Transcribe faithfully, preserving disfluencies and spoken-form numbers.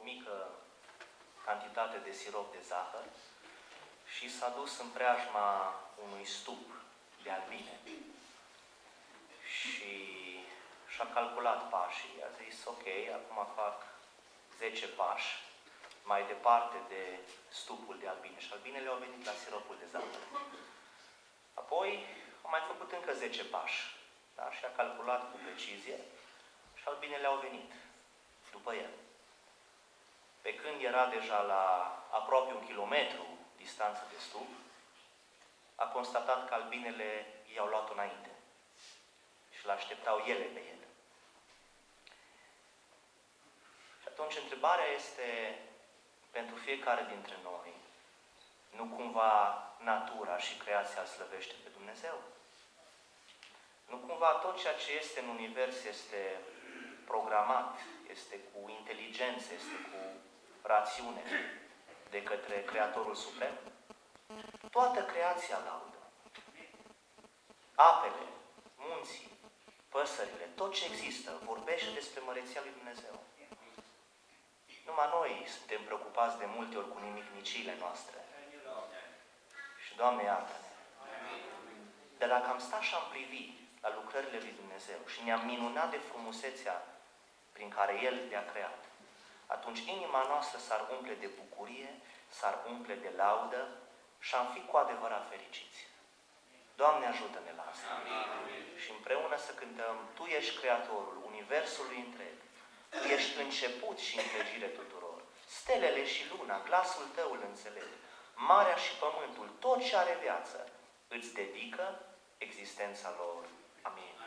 mică cantitate de sirop de zahăr și s-a dus în preajma unui stup de albine. Și și-a calculat pașii, a zis, ok, acum fac zece pași mai departe de stupul de albine. Și albinele au venit la siropul de zahăr. Apoi a mai făcut încă zece pași. Da? Și a calculat cu precizie și albinele au venit după el. Pe când era deja la aproape un kilometru distanță de stup, a constatat că albinele i-au luat înainte și l-așteptau ele pe el. Și atunci întrebarea este pentru fiecare dintre noi, nu cumva natura și creația îl slăvește pe Dumnezeu? Nu cumva tot ceea ce este în univers este programat, este cu inteligență, este cu rațiune de către Creatorul Suprem? Toată creația laudă. Apele, munții, păsările, tot ce există vorbește despre măreția lui Dumnezeu. Numai noi suntem preocupați de multe ori cu nimicnicile noastre. Și Doamne iartă-ne. Dar dacă am stat și am privit la lucrările lui Dumnezeu și ne-am minunat de frumusețea prin care El le-a creat, atunci inima noastră s-ar umple de bucurie, s-ar umple de laudă și am fi cu adevărat fericiți. Doamne, ajută-ne la asta. Amin. Și împreună să cântăm, Tu ești Creatorul Universului întreg. Tu ești început și întregire tuturor. Stelele și luna, glasul Tău îl înțeleg. Marea și pământul, tot ce are viață, îți dedică existența lor. Amin.